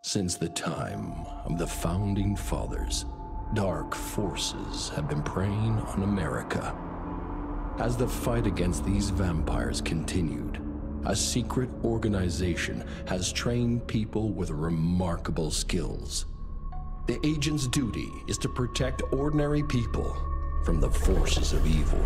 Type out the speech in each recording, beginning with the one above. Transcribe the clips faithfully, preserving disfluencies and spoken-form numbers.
Since the time of the Founding Fathers, dark forces have been preying on America. As the fight against these vampires continued, a secret organization has trained people with remarkable skills. The agent's duty is to protect ordinary people from the forces of evil.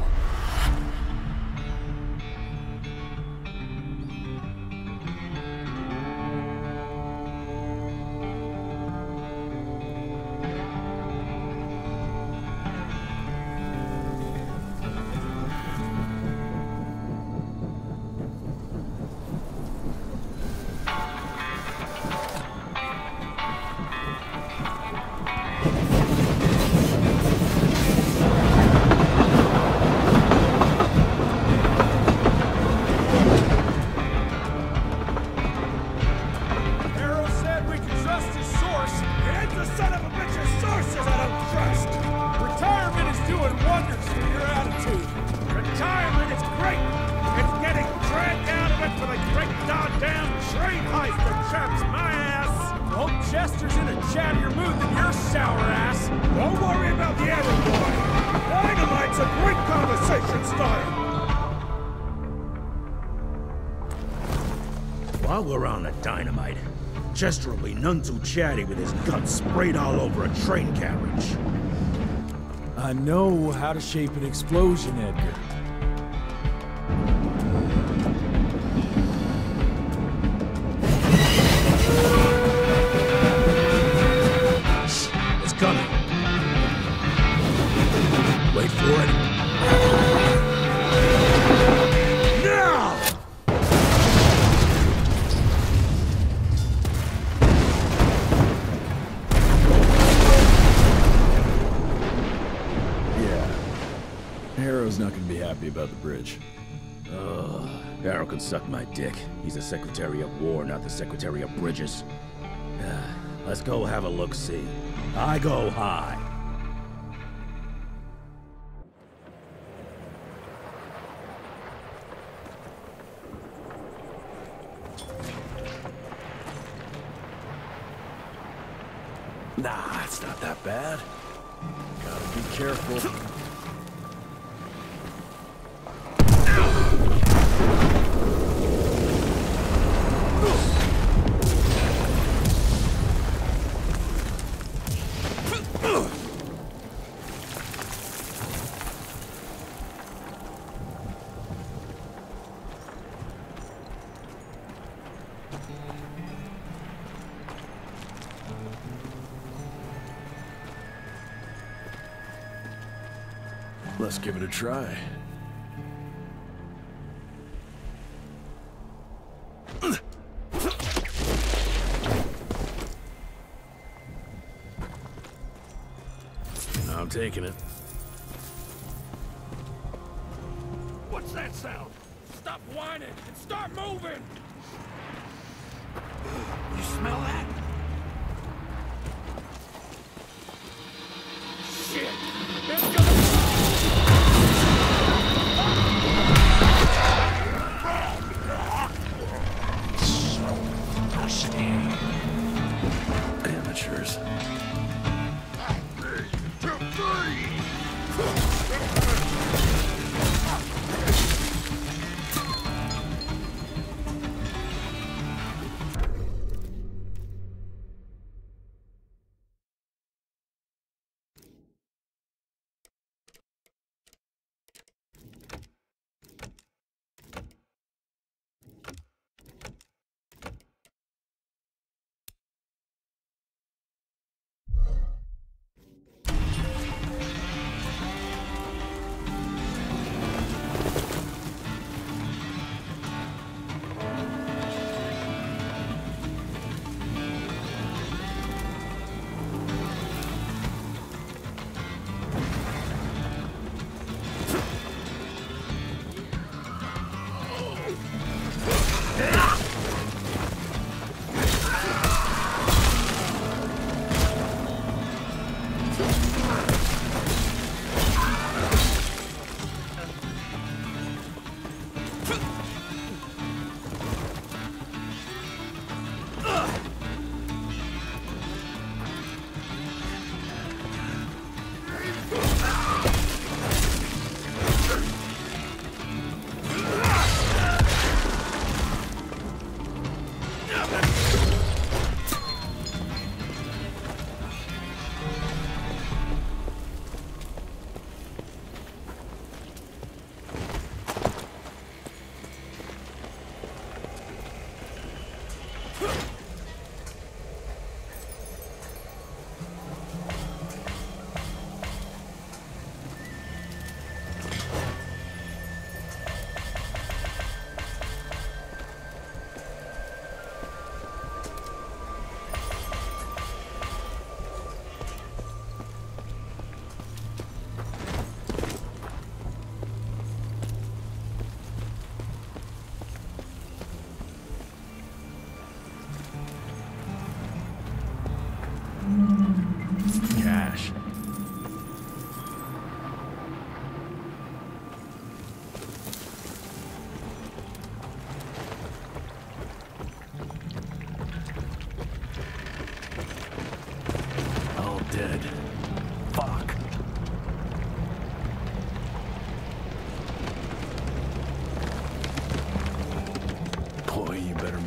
Chester's in a chattier mood than your sour ass. Don't worry about the arrow boy. Dynamite's a great conversation starter. While we're on the dynamite, Chester will be none too chatty with his guts sprayed all over a train carriage. I know how to shape an explosion, Edgar. Coming. Wait for it. Now! Yeah. Harrow's not gonna be happy about the bridge. Ugh. Harrow can suck my dick. He's the Secretary of War, not the Secretary of Bridges. Let's go have a look-see. I go high. Nah, it's not that bad. Gotta be careful. Let's give it a try. I'm taking it. What's that sound? Stop whining and start moving! You smell that? Shit! It's gonna... Amateurs.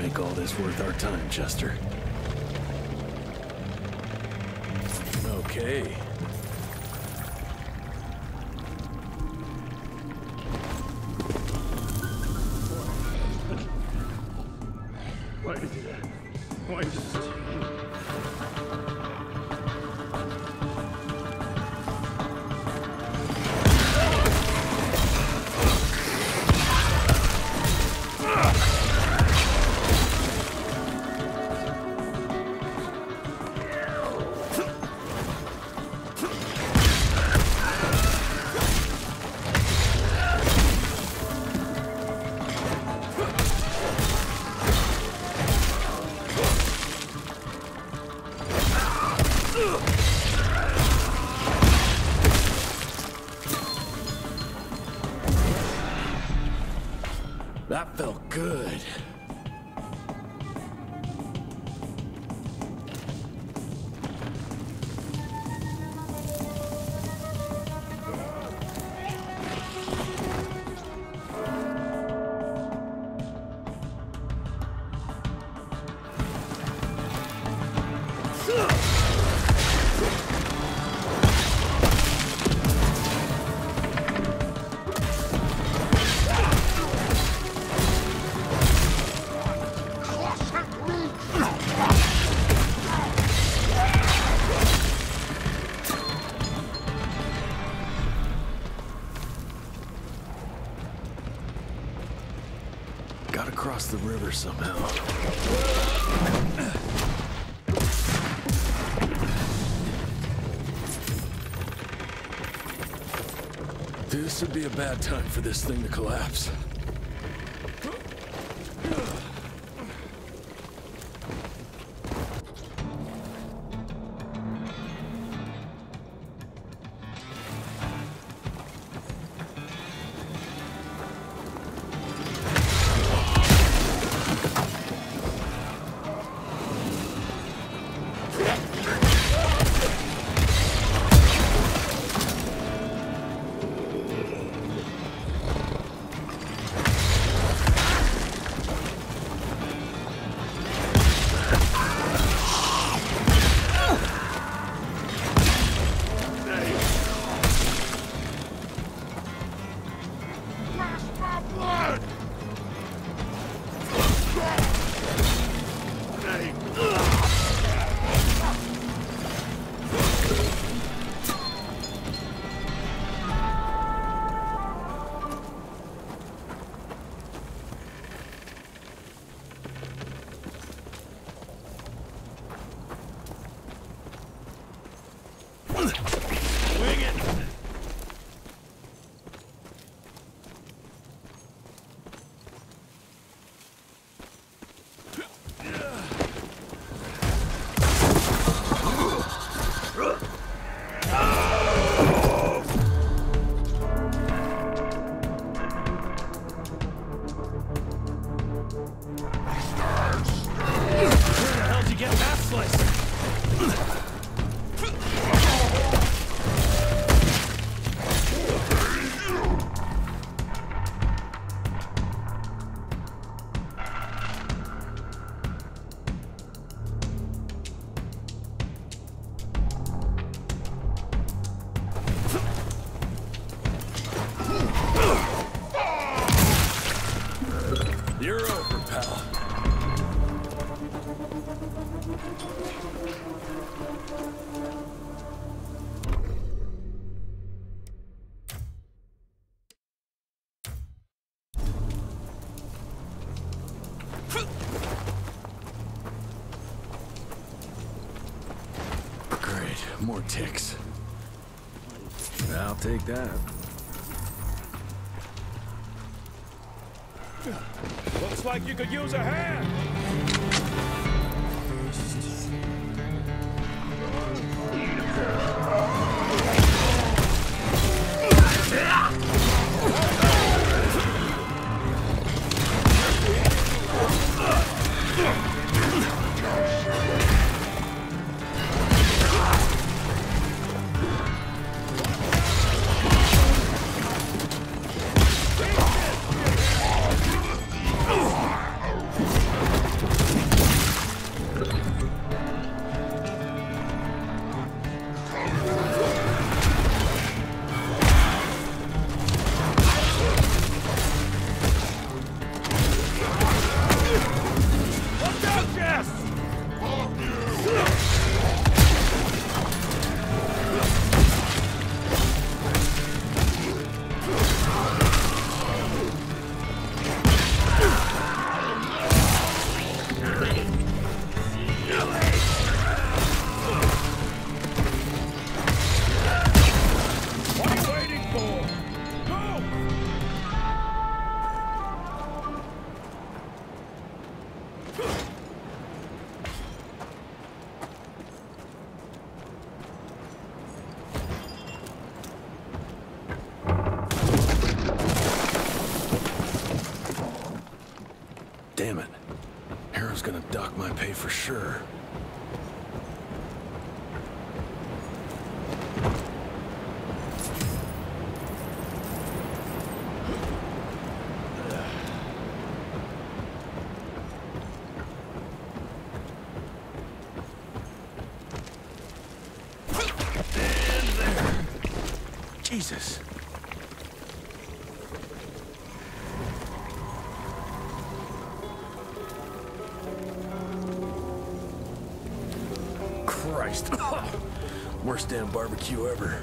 make all this worth our time, Chester. Okay. Why did you do that? Why did you... That felt good. Gotta cross the river somehow. This would be a bad time for this thing to collapse. You're over, pal. Great, more ticks. I'll take that. Looks like you could use a hand! dock my pay for sure. Jesus. Christ. Worst damn barbecue ever.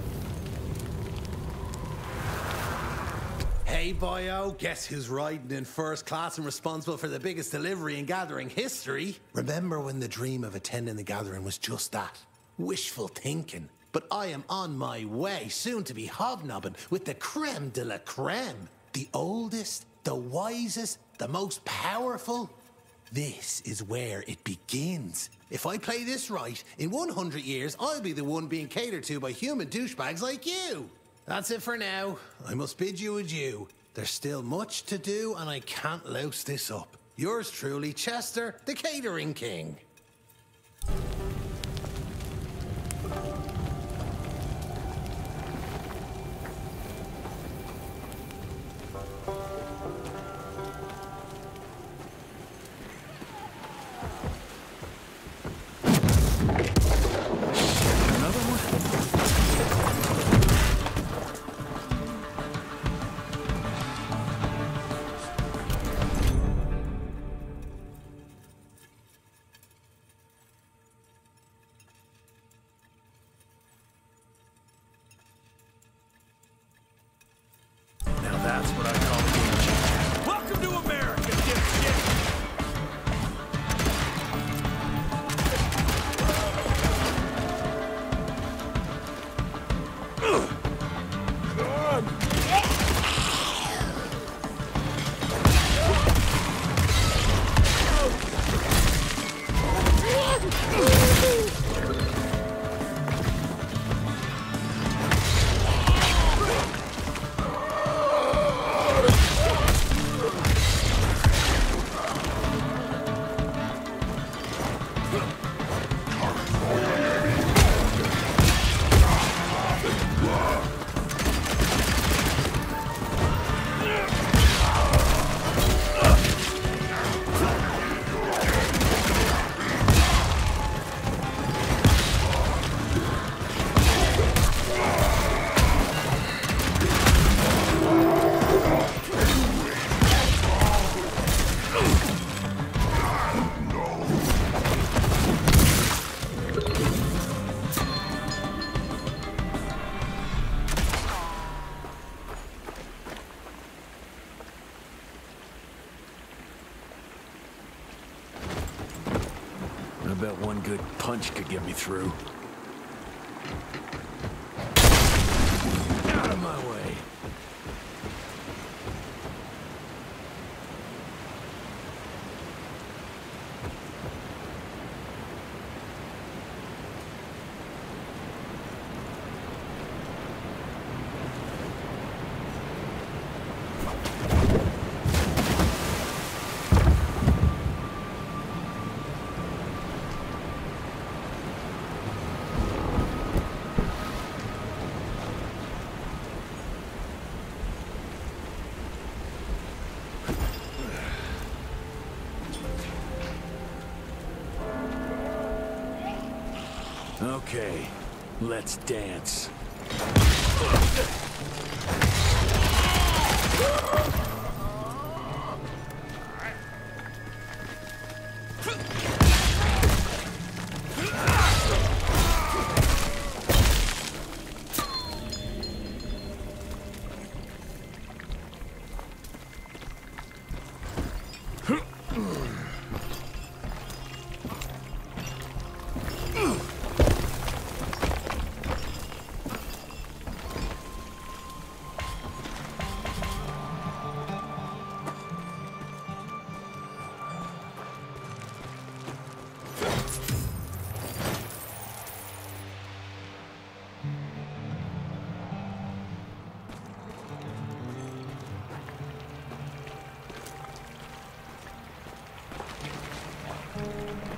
Hey, boyo, guess who's riding in first class and responsible for the biggest delivery in gathering history? Remember when the dream of attending the gathering was just that? Wishful thinking. But I am on my way, soon to be hobnobbing with the creme de la creme. The oldest, the wisest, the most powerful. This is where it begins. If I play this right, in one hundred years, I'll be the one being catered to by human douchebags like you. That's it for now. I must bid you adieu. There's still much to do, and I can't louse this up. Yours truly, Chester, the Catering King. That's what I call a game changer. Welcome to America, dipshit! I bet one good punch could get me through. Out of my way. Okay, let's dance.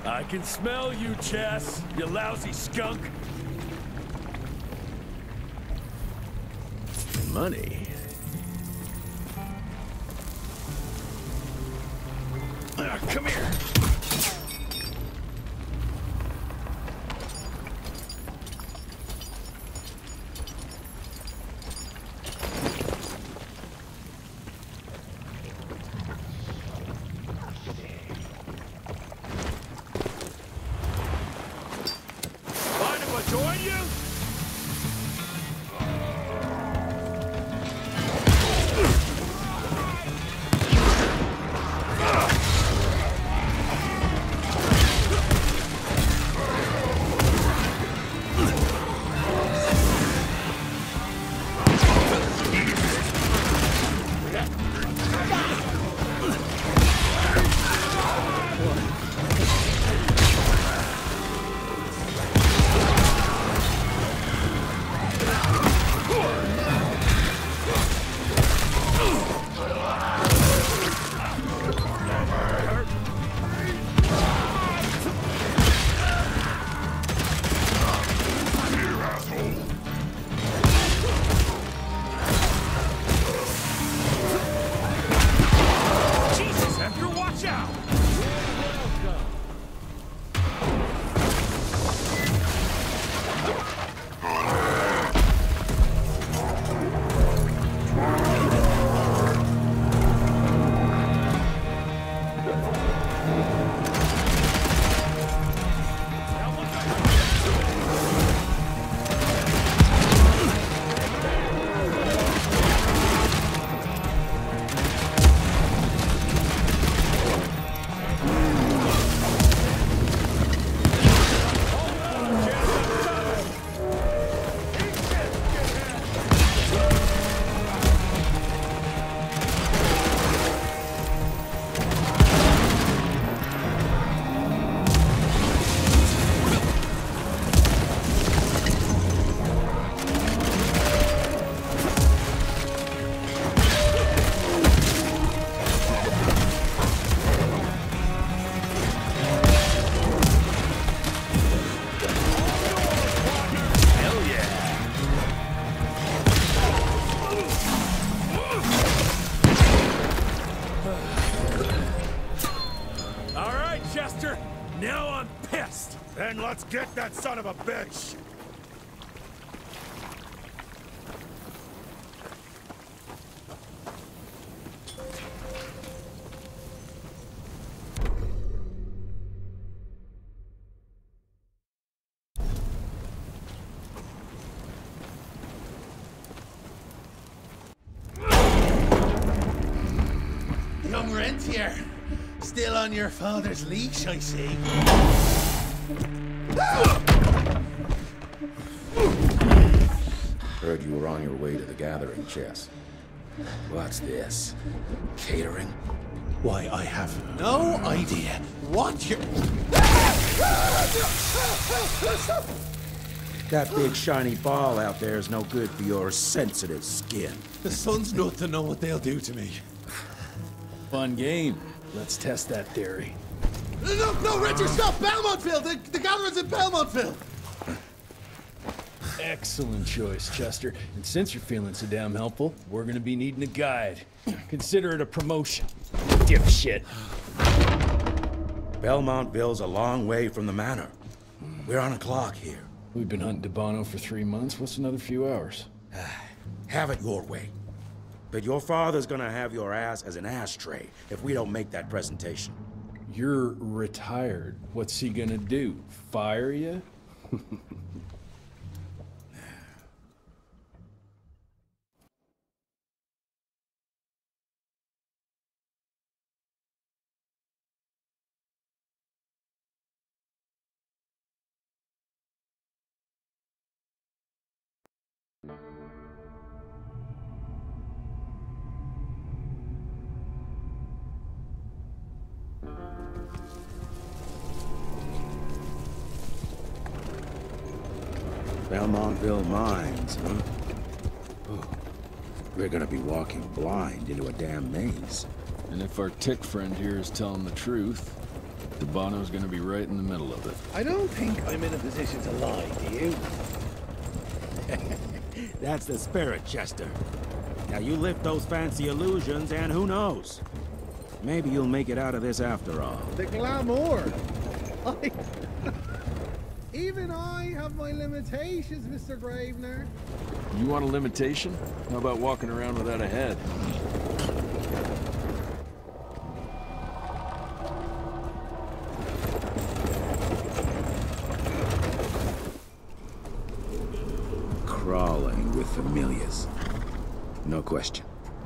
I can smell you, Chess, you lousy skunk. Money. Ah, come here. Mind if I join you? Jesus, Edgar, watch out! All right, Chester. Now I'm pissed. Then let's get that son of a bitch! Young rentier, still on your father's leash, I see. Heard you were on your way to the gathering, Chess. What's this? Catering? Why, I have no idea what you're... That big shiny ball out there is no good for your sensitive skin. The sun's not to know what they'll do to me. Fun game. Let's test that theory. No, no, Richard, stop! Belmontville! The, the gathering's in Belmontville! Excellent choice, Chester. And since you're feeling so damn helpful, we're gonna be needing a guide. Consider it a promotion. Dipshit. Belmontville's a long way from the manor. We're on a clock here. We've been hunting DeBono for three months. What's another few hours? Have it your way. But your father's gonna have your ass as an ashtray if we don't make that presentation. You're retired. What's he gonna do? Fire you? Belmontville Mines, huh? Oh, we're gonna be walking blind into a damn maze. And if our tick friend here is telling the truth, Debano's gonna be right in the middle of it. I don't think I'm in a position to lie, do you? That's the spirit, Chester. Now you lift those fancy illusions, and who knows? Maybe you'll make it out of this after all. The glamour! I... Even I have my limitations, Mister Gravener. You want a limitation? How about walking around without a head? Crawling with familiars. No question.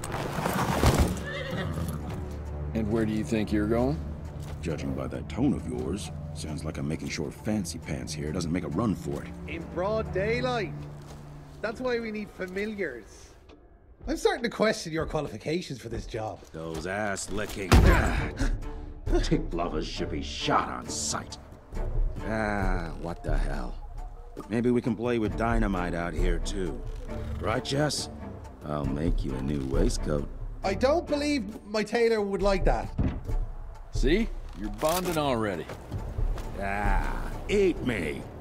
And where do you think you're going? Judging by that tone of yours, sounds like I'm making short fancy pants here. Doesn't make a run for it. In broad daylight. That's why we need familiars. I'm starting to question your qualifications for this job. Those ass-licking tick lovers should be shot on sight. Ah, what the hell. Maybe we can play with dynamite out here, too. Right, Jess? I'll make you a new waistcoat. I don't believe my tailor would like that. See? You're bonding already. Ah, eat me.